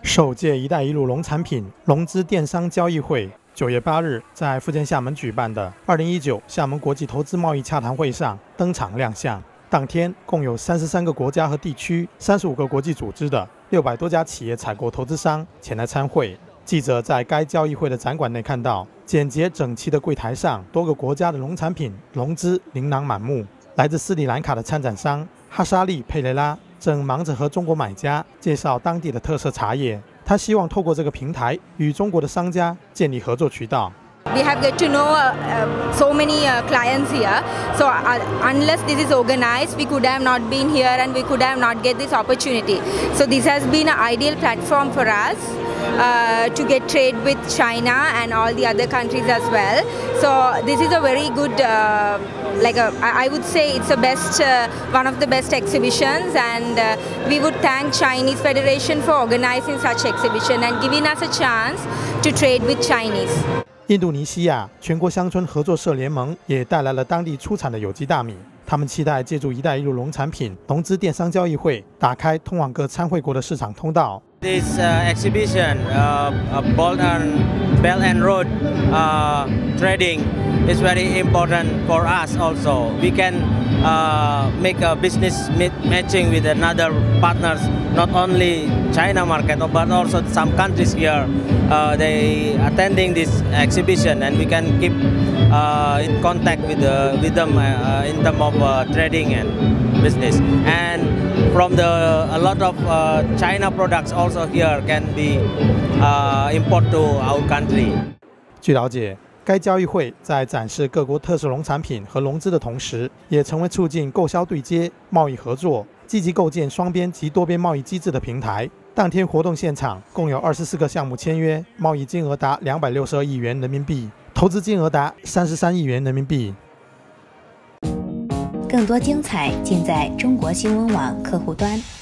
首届“一带一路”农产品融资电商交易会9月8日在福建厦门举办的2019厦门国际投资贸易洽谈会上登场亮相。当天，共有33个国家和地区、35个国际组织的600多家企业采购投资商前来参会。记者在该交易会的展馆内看到，简洁整齐的柜台上，多个国家的农产品融资琳琅满目。来自斯里兰卡的参展商哈沙利佩雷拉正忙着和中国买家介绍当地的特色茶叶。他希望透过这个平台与中国的商家建立合作渠道。 We have get to know so many clients here. So unless this is organized, we could have not been here and we could have not get this opportunity. So this has been an ideal platform for us to get trade with China and all the other countries as well. So this is a very good, I would say it's the best, one of the best exhibitions, and we would thank Chinese Federation for organizing such exhibition and giving us a chance to trade with Chinese. 印度尼西亚全国乡村合作社联盟也带来了当地出产的有机大米。他们期待借助“一带一路”农产品融资电商交易会，打开通往各参会国的市场通道。 This exhibition, Belt and Road trading, is very important for us. Also, we can make a business matching with another partners, not only China market, but also some countries here. They attending this exhibition, and we can keep in contact with them in terms of trading and business. And from a lot of China products also here can be import to our country. 据了解，该交易会在展示各国特色农产品和融资的同时，也成为促进购销对接、贸易合作、积极构建双边及多边贸易机制的平台。当天活动现场共有24个项目签约，贸易金额达262亿元人民币，投资金额达33亿元人民币。 更多精彩尽在中国新闻网客户端。